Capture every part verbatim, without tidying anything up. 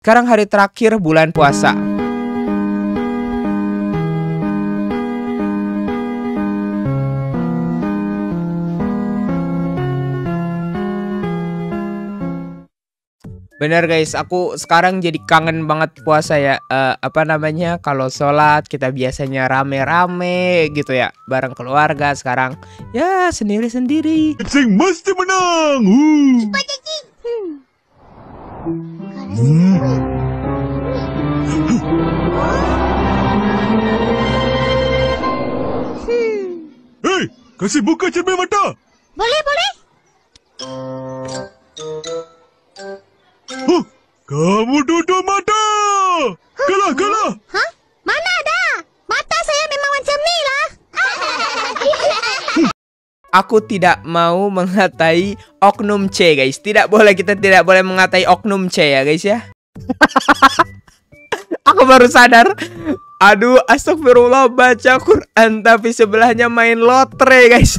Sekarang hari terakhir bulan puasa. Bener guys, aku sekarang jadi kangen banget puasa ya. uh, Apa namanya, kalau sholat kita biasanya rame-rame gitu ya, bareng keluarga. Sekarang ya sendiri-sendiri. Sing mesti menang. Uh. Hmm. Hei, kasih buka cermin mata. Boleh, boleh. Huh, kamu tutup mata. Kalah, kalah. Hah? Mana ada? Mata saya memang macam ni lah. Aku tidak mau mengatai oknum C guys. Tidak boleh, kita tidak boleh mengatai oknum C ya guys ya. Aku baru sadar. Aduh, astagfirullah, baca Quran tapi sebelahnya main lotre guys.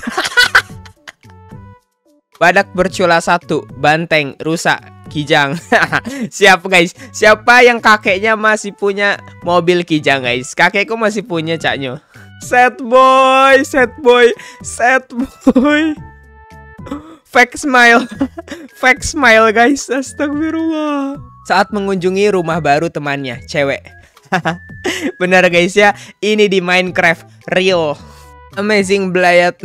Badak bercula satu, banteng, rusak, kijang. Siap guys. Siapa yang kakeknya masih punya mobil kijang guys? Kakekku masih punya caknya. Sad boy, sad boy, sad boy. Fake smile. Fake smile guys. Astagfirullah. Saat mengunjungi rumah baru temannya, cewek. Bener guys ya, ini di Minecraft real. Amazing belayat.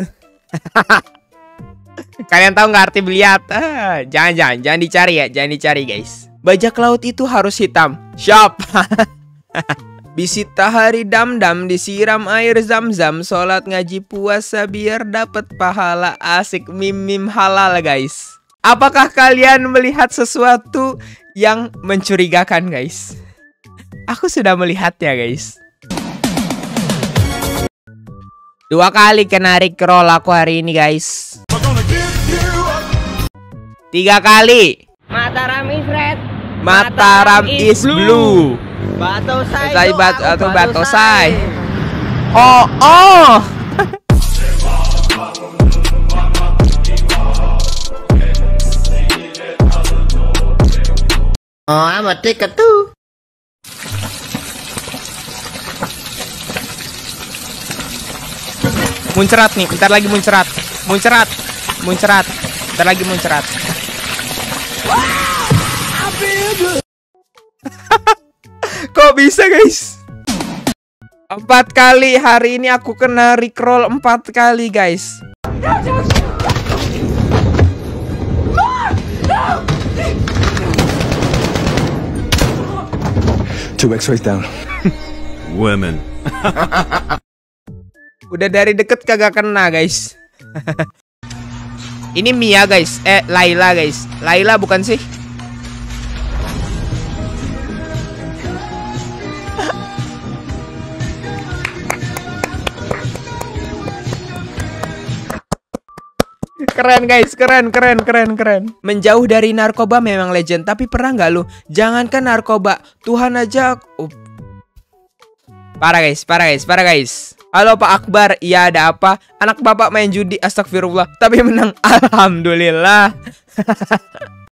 Kalian tahu nggak arti beliat? Ah, jangan jangan jangan dicari ya, jangan dicari guys. Bajak laut itu harus hitam. Siap. Bisita hari dam-dam, disiram air zam-zam, sholat ngaji puasa biar dapat pahala, asik, mim-mim halal guys. Apakah kalian melihat sesuatu yang mencurigakan guys? Aku sudah melihatnya guys. Dua kali kena rickroll aku hari ini guys. Tiga kali. Mataram is red. Mataram is blue. Batosai Batosai bat do, atau Batosai. batosai. Oh oh. Oh, amat tiket tuh. Muncrat nih, bentar lagi muncrat. Muncrat. Muncrat. Bentar lagi muncrat. Kok bisa guys? Empat kali hari ini aku kena rickroll empat kali guys. Two X-rays down. Women. Udah dari deket kagak kena guys. Ini Mia guys. Eh Laila guys. Laila bukan sih? Keren guys, keren, keren, keren, keren. Menjauh dari narkoba memang legend. Tapi pernah nggak lu? Jangankan narkoba, Tuhan aja. Oh. Parah guys, parah guys, parah guys. Halo Pak Akbar, iya ada apa? Anak bapak main judi, astagfirullah. Tapi menang, alhamdulillah.